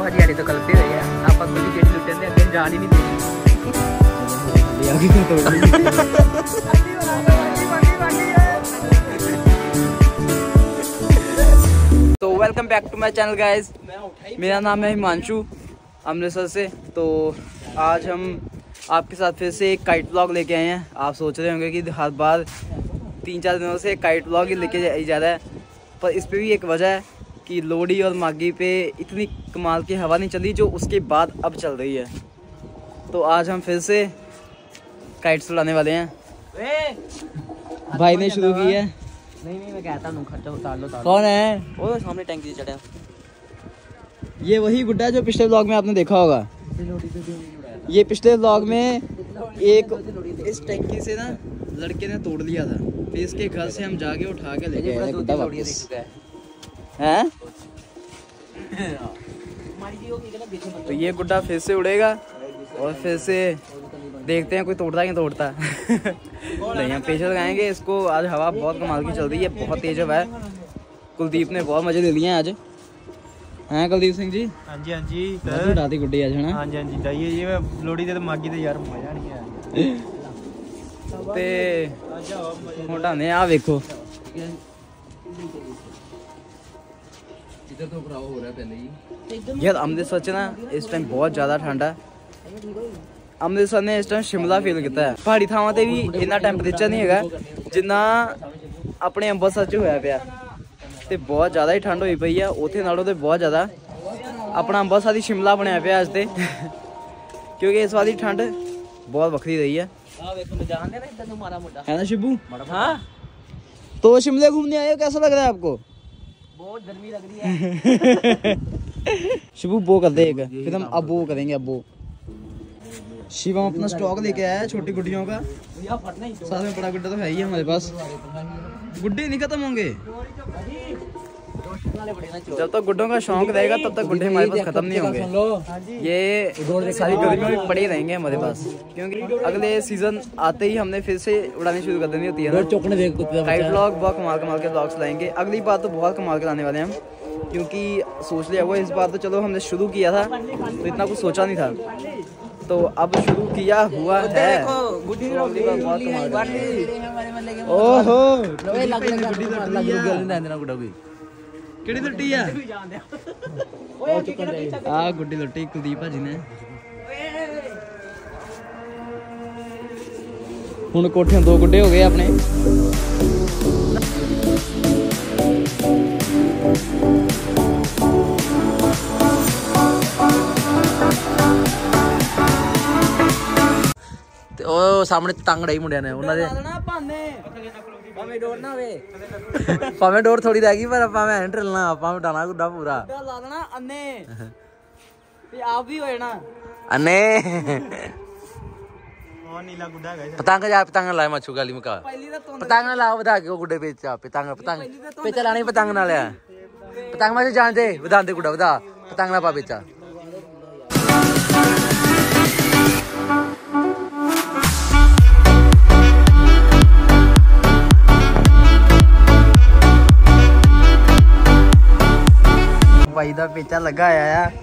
भाजी आड़ी तो कलपे हुए हैं आप खुली जेडी लुटे थे अगे जान ही नहीं देनी तो welcome back to my channel guys, मेरा नाम है हिमांशु अमृतसर से। तो आज हम आपके साथ फिर से एक काइट व्लॉग लेके आए हैं। आप सोच रहे होंगे कि हर बार 3-4 दिनों से काइट व्लॉग ही लेके जा रहा है, पर इस पे भी एक वजह है कि लोहड़ी और माघी पे इतनी कमाल की हवा नहीं चली जो उसके बाद अब चल रही है। तो आज हम फिर से काइट्स उड़ाने वाले हैं। भाई ने शुरू की है। नहीं मैं कहता हूँ खर्चा उतार लो। कौन है वो सामने टैंकी से चढ़ा। ये वही गुड्डा है जो पिछले व्लॉग में आपने देखा होगा। ये पिछले व्लॉग में एक इस टैंकी से ना लड़के ने तोड़ लिया था, फिर इसके घर से हम जाके उठा के लेके आए गुड्डा वापस। हैं? तो ये गुड्डा फिर से उड़ेगा और फिर से देखते हैं कोई तोड़ता है कि तोड़ता है। नहीं, हम पेशर लगाएंगे इसको। आज हवा बहुत कमाल की चल रही है, बहुत तेज हवा है। कुलदीप ने बहुत मजे ले लिए हैं आज। हैं कुलदीप सिंह जी? हाँ जी हाँ जी। उड़ाती गुड्डी आज है ना? हाँ जी हाँ जी डाइए ये लोहड़ी ते माघी ते यार मजा नहीं आया ते उड़ाने आ देखो इधर तो भराव हो रहा है पहले ही यार। अमृतसर च ना इस टाइम बहुत ज्यादा ठंड है। अमृतसर ने इस टाइम शिमला फील किया है। पहाड़ी थावां ते भी इन्ना टैंपरेचर नहीं है जिन्ना अपने अंबरसर च होया पिया, ते बहुत ज्यादा ही ठंड हुई पई है उत्थे नालों ते बहुत ज्यादा। अपना अंबरसर ही शिमला बनया पिया अज ते, क्योंकि इस बार की ठंड बहुत वक्री रही है ना शिबू? हाँ, तो शिमले घूमने आए हो, कैसा लग रहा है आपको? बहुत गर्मी लग रही है। शिबू वो कर दे एक, फिर हम अब वो करेंगे। अब वो शिवम अपना स्टॉक लेके आया है छोटी गुड्डियों का। साथ में बड़ा गुड्डा तो है ही हमारे पास। गुड्डे नहीं खत्म होंगे। जब तक गुड्डों का शौक रहेगा तब तक गुड्डे हमारे पास खत्म नहीं होंगे। ये सारी गर्मियों में पड़े रहेंगे हमारे पास, क्योंकि अगले सीजन आते ही हमने फिर से उड़ानी शुरू कर देनी होती है ना। काइट व्लॉग बहुत कमाल के व्लॉग्स लाएंगे। अगली बार तो बहुत कमाल के लाने वाले हैं हम, क्योंकि सोच लिया हुआ इस बार तो चलो हमने शुरू किया था तो इतना कुछ सोचा नहीं था, तो अब शुरू किया हुआ है। ओहो ਕਿਹੜੀ ਲੁੱਟੀ ਆ? ਆ ਗੁੱਡੀ ਲੁੱਟੀ ਕੁਲਦੀਪ ਭਾਜੀ ਨੇ। ਹੁਣ ਕੋਠਿਆਂ 2 ਗੁੱਡੇ ਹੋ ਗਏ ਆਪਣੇ। ਤੇ ਉਹ ਸਾਹਮਣੇ ਤੰਗ ਡਈ ਮੁੰਡਿਆਂ ਨੇ ਉਹਨਾਂ ਦੇ ਭਾਵੇਂ ਡੋਰ ਨਾ ਹੋਵੇ, ਭਾਵੇਂ ਡੋਰ ਥੋੜੀ ਰਹਿ ਗਈ ਪਰ ਭਾਵੇਂ ਐਂ ਢਲਣਾ ਆਪਾਂ ਉਡਾਣਾ ਗੁੱਡਾ ਪੂਰਾ ਲਾ ਦੇਣਾ ਅੰਨੇ ਤੇ ਆਪ ਵੀ ਹੋ ਜਾਣਾ ਅੰਨੇ। ਉਹ ਨੀਲਾ ਗੁੱਡਾ ਹੈਗਾ ਪਤੰਗ ਜਾ ਪਤੰਗ ਲਾਏ ਮੱਛੂ ਗਾਲੀ ਮੁਕਾ ਪਹਿਲੀ ਤਾਂ ਤੁੰਦ ਪਤੰਗ ਲਾ ਵਧਾ ਕੇ ਉਹ ਗੁੱਡੇ ਵਿੱਚ ਆ ਪਤੰਗ ਵਿੱਚ ਲਾਣੀ ਪਤੰਗ ਨਾਲ ਆ ਪਤੰਗ ਮੈਂ ਜਾਣਦੇ ਵਧਾਉਂਦੇ ਗੁੱਡਾ ਵਧਾ ਪਤੰਗ ਨਾ ਪਾ ਵਿੱਚ ਆ। ਭਾਈ ਦਾ ਪੇਚਾ ਲੱਗਾ ਆਇਆ ਆ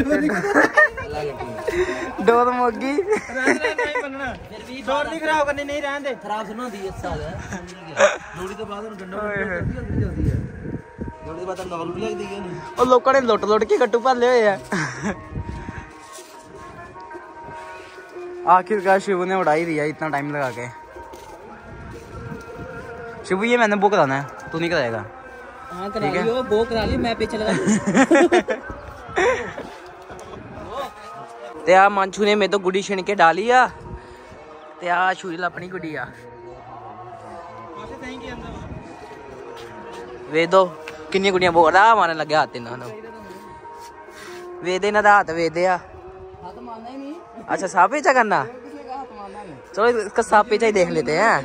ਡੋਰ ਮੋਗੀ ਡੋਰ ਨਹੀਂ ਖਰਾਬ ਕਰਨੀ, ਨਹੀਂ ਰਹਿਣ ਦੇ। ਖਰਾਬ ਸੁਣਾ ਹੁੰਦੀ ਇਸ ਸਾਲ ਲੋੜੀ ਤੋਂ ਬਾਅਦ ਉਹਨੂੰ ਡੰਡਾ ਜਲਦੀ ਹੈ। ਲੋੜੀ ਤੋਂ ਬਾਅਦ ਤਾਂ ਨਵਲ ਵੀ ਲੱਗਦੀ ਹੈ। ਉਹ ਲੋਕਾਂ ਨੇ ਲੁੱਟ ਕੇ ਗੱਟੂ ਭਰਲੇ ਹੋਏ ਆ। आखिरकार शिवू ने उड़ा ही दिया इतना टाइम लगा के। शिवू ये मैंने वो कराना है, तू नहीं कराएगा? हाँ करा ली, वो करा ली, मैं पीछे लगा। ते आ मांचू ने मेरे तो गुड़ी छिन के डाली आ, ते आ शूरिल अपनी गुड़ी आ। वे दो किन्नी गुड़ियां बोल रहा मारने लगे हाथ इन्होंने। वे दे ना हाथ वे दे आ। अच्छा सांप पीछा करना, चलो इसका सांप पीछा ही देख लेते हैं।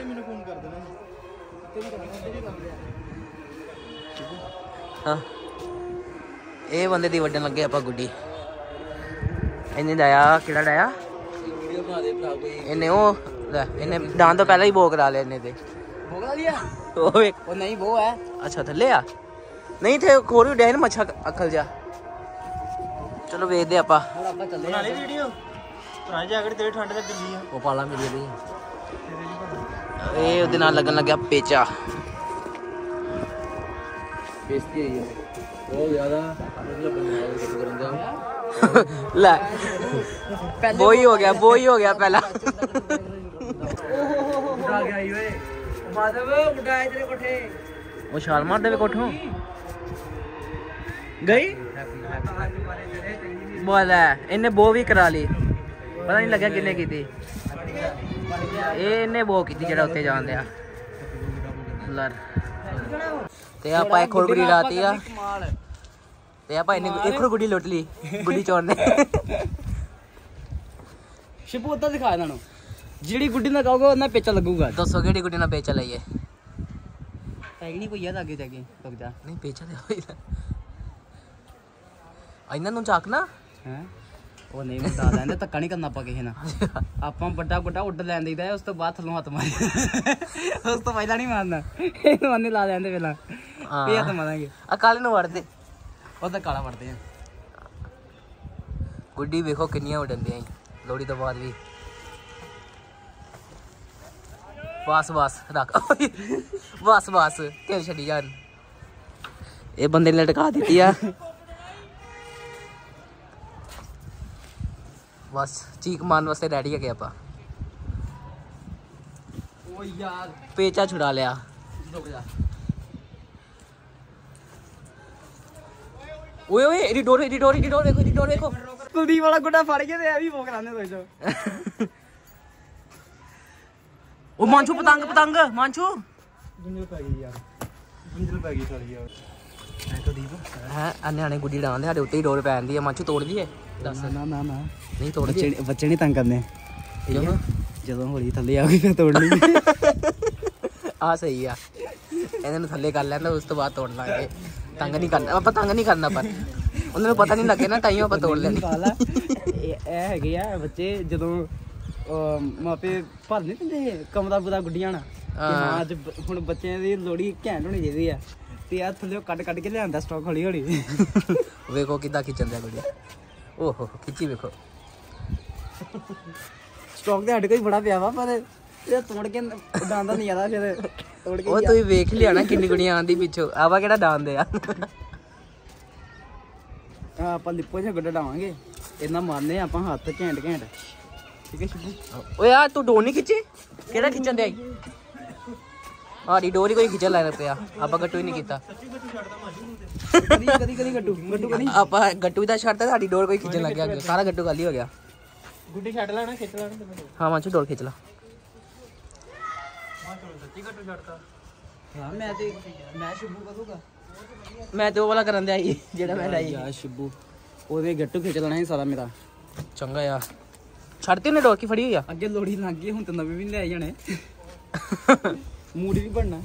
हाँ ये बंदे दी वड्डन लगे आप गुड्डी इन्हें डाया किड़ा डाया इन्हें वो इन्हें डांस तो पहले ही बो करा लिया इन्हें लिया वो नहीं वो है। अच्छा थले आ नहीं थे खोरी उड़े ना मच्छा अखल जा चलो वेखदे आपां बना ली वीडियो पुरानी जैकेट तेरी ठंड लग गई है वो पाला मिली दी ਇਹ ਉਹਦੇ ਨਾਲ ਲੱਗਣ ਲੱਗਿਆ ਪੇਚਾ ਬੇਇੱਜ਼ਤੀ ਹੋਈ ਬਹੁਤ ਜ਼ਿਆਦਾ ਲੈ ਵੋਈ ਹੋ ਗਿਆ ਪਹਿਲਾਂ ਉੱਡਾ ਗਿਆ ਓਏ ਮਾਧਵ ਉੱਡਾ ਤੇਰੇ ਕੋਠੇ ਉਹ ਛਾਲ ਮਾਰਦੇ ਵੇ ਕੋਠੋਂ ਗਈ ਬੋਲ ਇਹਨੇ ਬੋ ਵੀ ਕਰਾ ਲਈ ਪਤਾ ਨਹੀਂ ਲੱਗਿਆ ਕਿੰਨੇ ਕੀਤੀ ਇਹ ਇਹਨੇ ਬੋ ਕੀਤੀ ਜਿਹੜਾ ਉੱਥੇ ਜਾਂਦੇ ਆ ਲਰ ਤੇ ਆਪਾਂ ਇੱਕ ਹੋਰ ਗੁੱਡੀ ਰਾਤੀ ਆ ਤੇ ਆਪਾਂ ਇਹਨੇ ਇੱਕ ਹੋਰ ਗੁੱਡੀ ਲੁੱਟ ਲਈ ਗੁੱਡੀ ਚੋਰ ਨੇ ਸ਼ਿਪੂ ਉੱਦਾਂ ਦਿਖਾ ਇਹਨਾਂ ਨੂੰ ਜਿਹੜੀ ਗੁੱਡੀ ਨਾਲ ਕਹੋਗੇ ਉਹਨਾਂ ਪੇਚਾ ਲੱਗੂਗਾ ਦੱਸੋ ਕਿਹੜੀ ਗੁੱਡੀ ਨਾਲ ਪੇਚਾ ਲਈਏ ਪੈਗ ਨਹੀਂ ਕੋਈ ਅੱਗੇ ਜਾ ਕੇ ਰੁਕ ਜਾ ਨਹੀਂ ਪੇਚਾ ਤੇ ਹੋਈਦਾ ਇਹਨਾਂ ਨੂੰ ਚੱਕ ਨਾ ਹੈ ਉਹ ਨਹੀਂ ਬਤਾ ਲੈਂਦੇ ਧੱਕਾ ਨਹੀਂ ਕਰਨਾ ਆਪਾਂ ਕਿਸੇ ਨਾਲ ਆਪਾਂ ਵੱਡਾ ਗੁੱਡਾ ਉੱਡ ਲੈਣ ਦੇਈਦਾ ਉਸ ਤੋਂ ਬਾਅਦ ਥੱਲੋਂ ਹੱਥ ਮਾਰ ਉਸ ਤੋਂ ਪਹਿਲਾਂ ਨਹੀਂ ਮਾਰਨਾ ਇਹਨੂੰ ਅੰਨੇ ਲਾ ਲੈਂਦੇ ਪਹਿਲਾਂ ਇਹ ਹੱਥ ਮਾਰਾਂਗੇ ਆ ਕਾਲੇ ਨੂੰ ਵੜਦੇ ਉਹ ਤਾਂ ਕਾਲਾ ਵੜਦੇ ਆ ਗੁੱਡੀ ਵੇਖੋ ਕਿੰਨੀਆਂ ਉੱਡਦੀਆਂ ਲੋੜੀ ਤੋਂ ਬਾਅਦ ਵੀ ਬਸ ਰੱਖ ਬਸ ਕਿਉਂ ਛੱਡੀ ਜਾਣ ਇਹ ਬੰਦੇ ਨੇ ਲਟਕਾ ਦਿੱਤੀ ਆ ਬਸ ਚੀਕ ਮਾਰਨ ਵਾਸਤੇ ਰੈਡੀ ਹੈਗੇ ਆਪਾਂ ਓ ਯਾਰ ਪੇਚਾ ਛੁਡਾ ਲਿਆ ਰੁਕ ਜਾ ਓਏ ਇਹਦੀ ਡੋਰ ਵੇਖੋ ਕੁਲਦੀਪ ਵਾਲਾ ਗੁੱਡਾ ਫੜ ਕੇ ਤੇ ਐ ਵੀ ਭੋਗ ਲਾਉਂਦੇ ਸੋਚੋ ਉਹ ਮਾਂਚੂ ਪਤੰਗ ਮਾਂਚੂ ਗੁੰਝਲ ਪੈ ਗਈ ਸਾਲੀ ਯਾਰ ਐ ਕੁਲਦੀਪ ਹੈ ਨਿਆਣੇ ਗੁੱਡੀ ਡਾਂਦੇ ਸਾਡੇ ਉੱਤੇ ਹੀ ਡੋਰ ਪੈ ਜਾਂਦੀ ਹੈ ਮਾਂਚੂ ਤੋੜ ਦਈਏ ਦੱਸ ਨਾ ਨਹੀਂ ਤੋੜ ਦਈਏ ਬੱਚੇ ਨਹੀਂ ਤੰਗ ਕਰਨੇ ਕਿਉਂ ਜਦੋਂ ਹੋਲੀ ਥੱਲੇ ਆ ਗਈ ਫਿਰ ਤੋੜ ਲਈ ਆ ਸਹੀ ਆ ਇਹਨਾਂ ਨੂੰ ਥੱਲੇ ਕਰ ਲੈਂਦਾ ਉਸ ਤੋਂ ਬਾਅਦ ਤੋੜ ਲਾਂਗੇ ਤੰਗ ਨਹੀਂ ਕਰਨਾ ਪਰ ਉਹਨਾਂ ਨੂੰ ਪਤਾ ਨਹੀਂ ਲੱਗੇ ਨਾ ਟਾਈਮ ਆਪਾਂ ਤੋੜ ਲੈਣੀ ਇਹ ਹੈਗੇ ਆ ਬੱਚੇ ਜਦੋਂ ਮਾਪੇ ਭਰ ਨਹੀਂ ਦਿੰਦੇ ਕਮਦਾ ਬੁਦਾ ਗੁੱਡੀਆਂ ਨਾਲ ਹਾਂ ਅੱਜ ਹੁਣ ਬੱਚਿਆਂ ਦੀ ਲੋੜੀ ਘੈਂਟ ਹੋਣੀ ਚਾਹੀਦੀ ਆ ਤੇ ਆ ਥੱਲੇ ਕੱਢ ਕੇ ਲਿਆਂਦਾ ਸਟਾਕ ਹੌਲੀ ਵੇਖੋ ਕਿੱਦਾਂ ਖਿੱਚਣ ਦਿਆ ਗੁੱਡੀ ਓਹੋ ਖਿੱਚੀ ਵੇਖੋ ਸਟਾਕ ਤੇ ਸਾਡੇ ਕੋਲ ਬੜਾ ਪਿਆ ਵਾ ਪਰ ਇਹ ਤੋੜ ਕੇ ਉਡਾਉਂਦਾ ਨਹੀਂ ਆਦਾ ਫਿਰ ਤੋੜ ਕੇ ਉਹ ਤੁਸੀਂ ਵੇਖ ਲਿਆ ਨਾ ਕਿੰਨੀ ਗੁੱਡੀਆਂ ਆਂਦੀ ਪਿੱਛੋਂ ਆਵਾ ਕਿਹੜਾ ਡਾਂਦੇ ਆ ਆਪਾਂ ਲਿਪੋ ਜਿਹਾ ਗੱਡਾ ਡਾਵਾਂਗੇ ਇਹਨਾਂ ਮਾਰਨੇ ਆਪਾਂ ਹੱਥ ਘੈਂਟ ਠੀਕ ਹੈ ਸ਼ਿਬੂ ਓਏ ਆ ਤੂੰ ਡੋਰ ਨਹੀਂ ਖਿੱਚੀ ਕਿਹੜਾ ਖਿੱਚਣ ਦਿਆ ਆੜੀ ਡੋਰੀ ਕੋਈ ਖਿੱਚਣ ਲੈਣ ਪਿਆ ਆਪਾਂ ਗੱਟੂ ਹੀ ਨਹੀਂ ਕੀਤਾ ਕਦੀ ਗੱਟੂ ਕਦੀ ਆਪਾਂ ਗੱਟੂ ਦਾ ਛੱਡਤਾ ਸਾਡੀ ਡੋਰ ਕੋਈ ਖਿੱਚਣ ਲੱਗ ਗਿਆ ਸਾਰਾ ਗੱਟੂ ਖਾਲੀ ਹੋ ਗਿਆ ਗੁੱਡੀ ਛੱਡ ਲੈਣਾ ਖਿੱਚ ਲੈਣਾ ਹਾਂ ਮਾਂਚੂ ਡੋਰ ਖਿੱਚ ਲਾ ਸੱਚੀ ਗੱਟੂ ਛੱਡਤਾ ਹਾਂ ਮੈਂ ਸ਼ਿਬੂ ਕਰੂਗਾ ਮੈਂ ਤੇ ਉਹ ਵਾਲਾ ਕਰਨ ਦਿਆ ਸੀ ਜਿਹੜਾ ਮੈਂ ਲਾਈ ਯਾਰ ਸ਼ਿਬੂ ਉਹਦੇ ਗੱਟੂ ਖਿੱਚ ਲੈਣਾ ਸੀ ਸਾਰਾ ਮੇਰਾ ਚੰਗਾ ਯਾਰ ਛੱਡਤੀ ਉਹਨੇ ਡੋਰ ਕੀ ਫੜੀ ਹੋਈ ਆ ਅੱਗੇ ਲੋੜੀ ਲੱਗ ਗਈ ਹੁਣ ਤਾਂ ਨਵੇਂ ਵੀ ਲੈ ਜਾਣੇ ਮੂਡ ਵੀ ਬਣਨਾ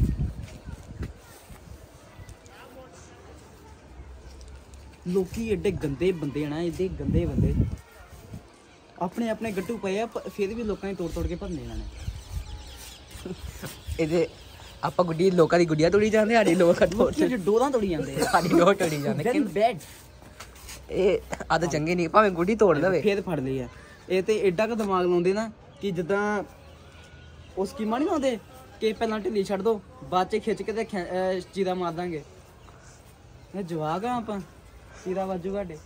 ਲੋਕੀ ਏਡੇ ਗੰਦੇ ਬੰਦੇ ਆ ਨਾ ਏਡੇ ਗੰਦੇ ਬੰਦੇ ਆਪਣੇ ਗੱਟੂ ਪਏ ਆ ਫਿਰ ਵੀ ਲੋਕਾਂ ਨੇ ਤੋੜ ਕੇ ਭਰਨੇ ਇਹਨਾਂ ਨੇ ਇਹਦੇ ਆਪਾਂ ਗੁੱਡੀ ਲੋਕਾਂ ਦੀ ਗੁੱਡੀਆਂ ਤੋੜੀ ਜਾਂਦੇ ਸਾਡੀ ਲੋਕ ਡੋਰਾਂ ਤੋੜੀ ਜਾਂਦੇ ਸਾਡੀ ਡੋਰ ਤੋੜੀ ਜਾਂਦੇ ਬੈਡ ਇਹ ਆਦ ਚੰਗੇ ਨਹੀਂ ਭਾਵੇਂ ਗੁੱਡੀ ਤੋੜ ਲਵੇ ਫੇਰ ਫੜ ਲਈ ਆ ਇਹ ਤੇ ਏਡਾ ਕ ਦਿਮਾਗ ਲਾਉਂਦੇ ਨਾ ਕਿ ਜਿੱਦਾਂ ਉਹ ਸਕੀਮਾਂ ਨਹੀਂ ਲਾਉਂਦੇ ਕਿ ਪਹਿਲਾਂ ਢਿੱਲੀ ਛੱਡ ਦੋ ਬਾਅਦ ਚ ਖਿੱਚ ਕੇ ਤੇ ਚੀਰਾ ਮਾਰ ਦਾਂਗੇ ਇਹ ਜਵਾਕ ਆ ਆਪਾਂ ਚੀਰਾ ਵਾਜੂ ਘਾਡੇ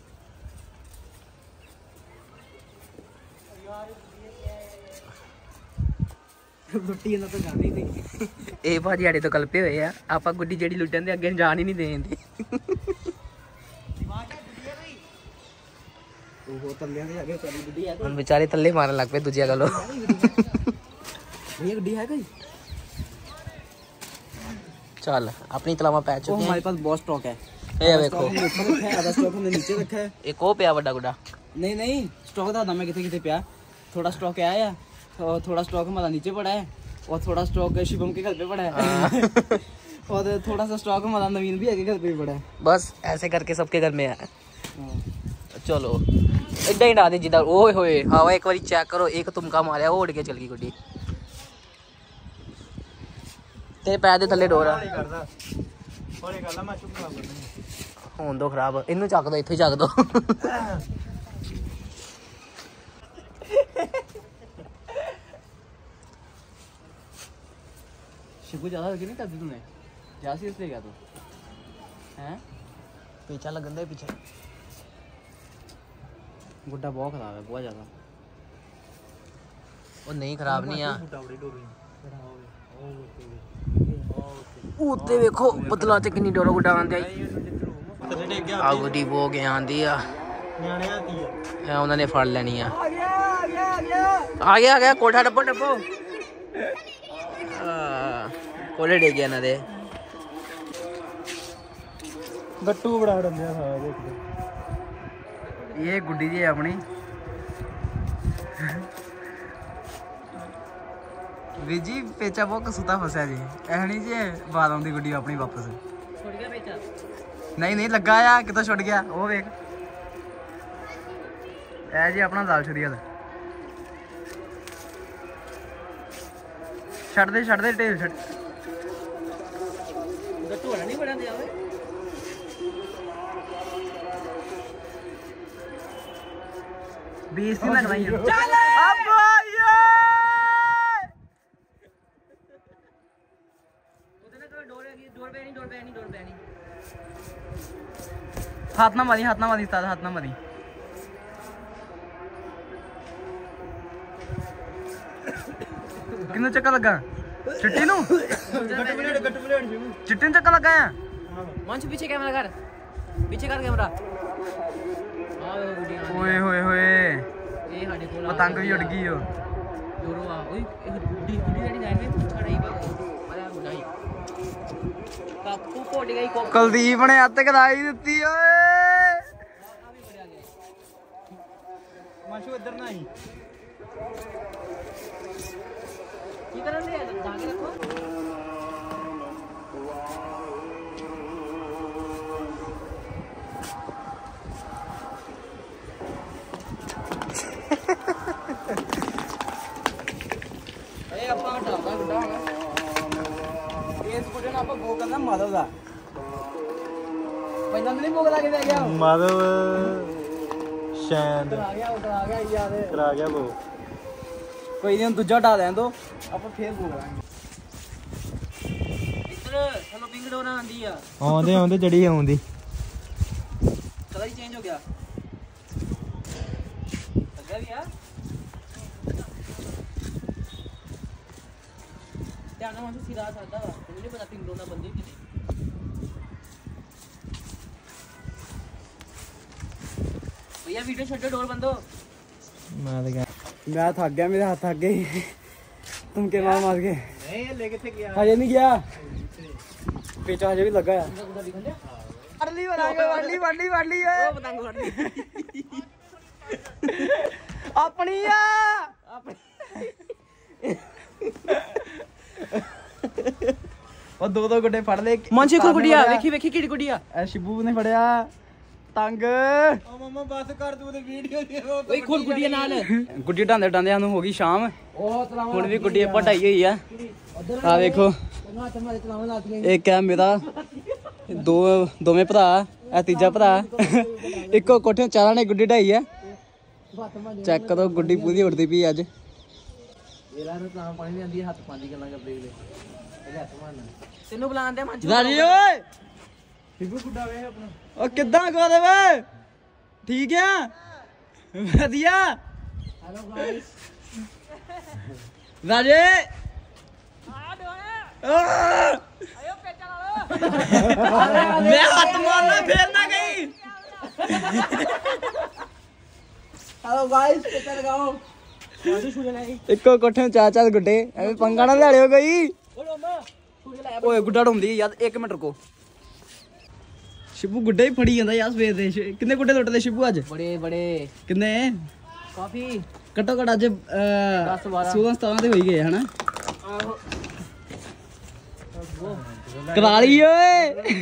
ਲੁੱਟੀ ਇਹਨਾਂ ਤੋਂ ਜਾਂਦੀ ਸੀ ਇਹ ਭਾਜੀ ਸਾਡੇ ਤੋਂ ਕਲਪੇ ਹੋਏ ਆ ਆਪਾਂ ਗੁੱਡੀ ਜਿਹੜੀ ਲੁੱਟਣ ਦੇ ਅੱਗੇ ਜਾਣ ਹੀ ਨਹੀਂ ਦੇਂਦੇ ਉਹ ਤੱਲਿਆਂ ਦੇ ਅੱਗੇ ਸਾਡੀ ਗੁੱਡੀ ਆ ਹੁਣ ਵਿਚਾਰੇ ਥੱਲੇ ਮਾਰਨ ਲੱਗ ਪਏ ਦੂਜਿਆਂ ਗੱਲੋਂ ਇਹ ਗੁੱਡੀ ਹੈ ਕੋਈ ਚੱਲ ਆਪਣੀ ਤਲਾਵਾਂ ਪੈ ਉਹ ਚੁੱਕੀਆਂ हमारे पास बहुत स्टॉक है ਇਹ ਵੇਖੋ आधा स्टॉक हमने नीचे रखा है ਇੱਕ ਉਹ ਪਿਆ ਵੱਡਾ ਗੁੱਡਾ नहीं स्टॉक था मैं कितने पिया थोड़ा स्टॉक है आया और थोड़ा स्टॉक हमारा नीचे पड़ा है और थोड़ा स्टॉक शिवम के घर पे पड़ा है और थोड़ा सा स्टॉक हमारा नवीन भी आगे घर पे पड़ा है बस ऐसे करके सबके घर में है चलो इदा ही डाल दे जिदा ओए होए हवा एक बारी चेक करो एक तुमका मारिया वो उड़ के चल गई गुड्डी तेरे पैर दे थल्ले डोर हौली करदा मैं चुप करा ਹੋਣ ਦੋ ਖਰਾਬ ਇਹਨੂੰ ਚੱਕ ਦੋ ਇੱਥੇ ਚੱਕ ਦੋ शिबू ज्यादा लगी नहीं करती तूने ज्यादा सीरियस ले गया तू हैं पीछा लगन दे पीछे गुड्डा बहुत खराब है बहुत ज्यादा ਉਹ ਨਹੀਂ ਖਰਾਬ ਨਹੀਂ ਆ ਉੱਤੇ ਵੇਖੋ ਬਦਲਾ ਤੇ ਕਿੰਨੀ ਡੋਰਾ ਗੁੱਡਾ ਆਂਦੇ ਆ ਗੁੱਡੀ ਬੋ ਕੇ ਆਂਦੀ ਆ ਨਿਆਣੇ ਉਹਨਾਂ ਨੇ ਫੜ ਲੈਣੀ ਆ ਆ ਗਿਆ ਕੋਠਾ ਟੱਪੋ ਕੋਲੇ ਡੇ ਗਿਆ ਇਹਨਾਂ ਦੇ ਗੱਟੂ ਬੜਾ ਡੰਦਿਆ ਸਾਰਾ ਦੇਖ ये गुड्डी जी है अपनी वीर जी पेचा बहुत कसूता फसा जी ऐ नहीं जी बात आती गुड्डी अपनी वापस ਛੁੱਟ ਗਿਆ ਪੇਚਾ नहीं लगा आ कितों छुट गया वो वेख ऐ जी अपना दाल छुरी वाला छड़ दे ढेल छड़ ਗੱਟੂ ਹਣਾ ਨਹੀਂ ਬੜਾਂ ਦਿਆ ਓਏ बीस दिन लगना ही चल अब ये ਉਹਦੇ ਨਾਲ ਡੋਰ ਪੈ ਨਹੀਂ हाथ ना मारी उस्ताद हाथ ना मारी किन्नू चक्कर लगा चिट्टी नू चिट्टी नू चक्कर लगा है मंच पीछे कैमरा कर पीछे कर कैमरा ओए होए होए ਇਹ ਸਾਡੇ ਕੋਲ पतंग भी उड़ गई हो ਦੂਰੋਂ ਆ ਓਏ ਇਹ ਗੁੱਡੀ ਜਿਹੜੀ ਜਾਣੇ ਛੜਾਈ ਬਾਇਆ ਗੁੱਡਾਈ ਕਾਕੂ ਕੋਟ ਗਈ ਕੋ कुलदीप ने हत्थ कदाई दित्ती ओए ਮਾਸ਼ੂ ਇੱਧਰ ਨਾ ਆਈ ਕੀ ਕਰਨ ਦੇ ਜਾ ਕੇ ਰੱਖੋ ਇਹ ਆਪਾਂ ਹਟਾਉਂਦਾ ਗੁੱਡਾ ਹੋਣਾ ਇਸ ਗੁੱਡੇ ਨਾਲ ਆਪਾਂ ਭੋਗ ਕਰਨਾ ਮਾਧਵ ਦਾ ਪਹਿਲਾਂ ਤਾਂ ਨਹੀਂ ਭੋਗ ਲਾ ਕੇ ਦੇ ਗਿਆ ਮਾਧਵ ਸ਼ੈਂਦ ਆ ਗਿਆ ਯਾਰ ਕਰਾ ਗਿਆ ਬੋ ਕੋਈ ਨਹੀਂ ਦੂਜਾ ਹਟਾ ਦੇਣ ਦੋ ਆਪਾਂ ਫੇਰ ਭੋਗ ਲਾਂਗੇ ਇੱਧਰ ਚਲੋ ਪਿੰਗ ਡੋਰਾ ਆਂਦੀ ਆ ਆਉਂਦੇ ਜੜੀ ਆਉਂਦੀ ਕਲਰ ਹੀ ਚੇਂਜ ਹੋ ਗਿਆ ਲੱਗਾ ਵੀ ਆ ਧਿਆਨ ਨਾਲ ਮੰਨ ਸਿਰਾ ਸਕਦਾ ਵਾ ਮੈਨੂੰ ਨਹੀਂ ਪਤਾ ਪਿੰਗ ਡੋਰਾ ਬੰਦੀ ਕਿਤੇ भैया वीडियो छोड़ो डोर बंदो ਮੈਂ ਤਾਂ ਗਿਆ मैं थक गया मेरे हाथ थक गए तुम के मार के ਨਹੀਂ ਲੈ ਕਿੱਥੇ ਗਿਆ हजे नहीं गया पेचा हजे भी लगा है वाली ओ पतंग फड़ ली अपनी आ और दो गुड्डे फड़ ले मानसी को गुड़िया देखी देखी किड़ी गुड़िया ए शिबू ने फड़या तंग ਓ ਮਮਾ ਬਸ ਕਰ ਤੂੰ ਤੇ ਵੀਡੀਓ ਦੇ ओए खोल गुड़िया नाल गुड्डी ढांदे ढांदे सानू हो गई शाम हुण भी गुड्डी पढ़ाई हुई है आ देखो एक है मेरा दोवें भरा ए तीजा भरा इको कोठे चारा ने गुड्डी ढाई है चेक करो गुड्डी पूरी उड़ती पई अज ਇਹਦਾ ਨੂੰ ਤਾਂ ਪਾਣੀ ਨਹੀਂ ਆਂਦੀ ਹੱਥ ਪਾਣੀ ਗੱਲਾਂ ਕਰਦੇ ਵੇਲੇ ਇਹਦੇ ਹੱਥ ਮਾਰਨਾ ਤੈਨੂੰ ਬੁਲਾਉਂਦੇ ਮਾਨਸੀ राजी ओए ਸ਼ਿਬੂ ਗੁੱਡਾ ਵੇ ਆਪਣਾ ओ किदां गोदे वे ठीक है वधिया हेलो गाइस राजे आयो पेचा ला मैं हाथ मारना फिर ना गई हेलो गाइस पेचा लगाओ मानसी छुड़े लाई इको कोठे चार चार गुड्डे एवें पंगा ना ले लियो गई ओ मम्मा छुड़े लाई ओए गुड्डा ढोंदी यार 1 मिनट रुको शिबू गुड्डे ही फड़ी जांदा यार सवेर दे कितने गुड्डे लुटदे शिबू अज बड़े बड़े कितने काफी घट्टो घट अज 10-12 16-17 ते होई गए है ना आहो करा ली ओए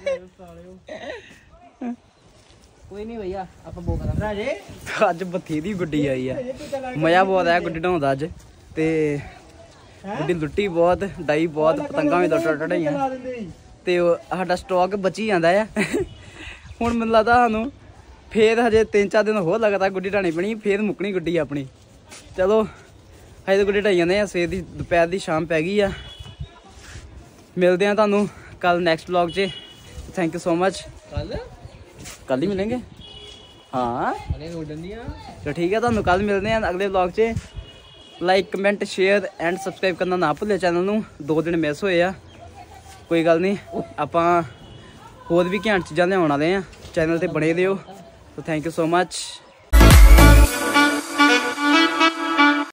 कोई नहीं भैया आप बो करा ਰਾਜੇ ਅੱਜ ਬਥੇਰੀ ਗੁੱਡੀ ਆਈ ਆ ਮਜ਼ਾ ਬਹੁਤ ਆਇਆ ਗੁੱਡੀ ਢਾਉਂਦਾ ਅੱਜ ਤੇ ਗੁੱਡੀ ਲੁੱਟੀ ਬਹੁਤ ਡਾਈ ਬਹੁਤ ਪਤੰਗਾਂ ਵੀ ਲੁੱਟ ਢਾਈਆਂ ਲਾ ਦਿੰਦੇ ਸੀ ਤੇ ਸਾਡਾ ਸਟਾਕ ਬਚੀ ਜਾਂਦਾ ਆ ਹੁਣ ਮੈਨੂੰ ਲੱਗਦਾ ਸਾਨੂੰ ਫੇਰ ਹਜੇ 3-4 ਦਿਨ ਹੋਰ ਲਗਾਤਾਰ ਗੁੱਡੀ ਢਾਣੀ ਪੈਣੀ, ਫੇਰ ਮੁੱਕਣੀ ਗੁੱਡੀ ਆਪਣੀ। ਚਲੋ ਹਜੇ ਤਾਂ ਗੁੱਡੀ ਢਾਈ ਜਾਂਦੇ ਆ, ਸਵੇਰ ਦੀ ਦੁਪਹਿਰ ਦੀ ਸ਼ਾਮ ਪੈ ਗਈ ਆ। ਮਿਲਦੇ ਆ ਤੁਹਾਨੂੰ ਕੱਲ ਨੈਕਸਟ ਵਲੌਗ 'ਚ। Thank you so much. कल ही मिलेंगे हाँ तो ठीक है, तो कल मिलते हैं अगले व्लॉग से। Like comment share and subscribe करना ना भूलिए चैनल नूं। 2 दिन मिस होए आ, कोई गल नहीं, आपां होर भी घैंट चीज़ां लियाउण वाले आ, चैनल ते बने रहियो। तो थैंक यू सो मच।